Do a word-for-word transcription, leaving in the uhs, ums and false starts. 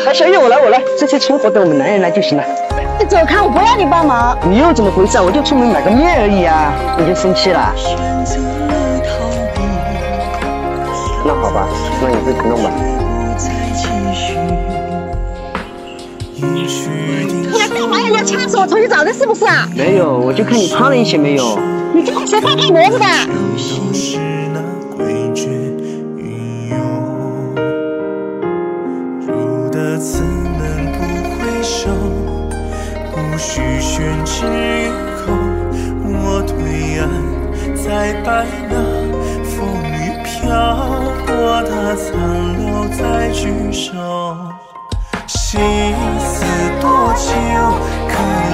哎，小月，我来，我来，这些存货等我们男人来就行了。 你走开，我不要你帮忙。 你又怎么回事啊？我就出门买个面而已啊，你就生气了？那好吧，那你自己弄吧。 你要干嘛呀？你要掐死我重新找的是不是啊？ 没有，我就看你胖了一些没有。 你这个谁在看模子的？ 此门不回首，不须宣之于口。我对岸再拜那风雨飘过的残留在举手。心思多久可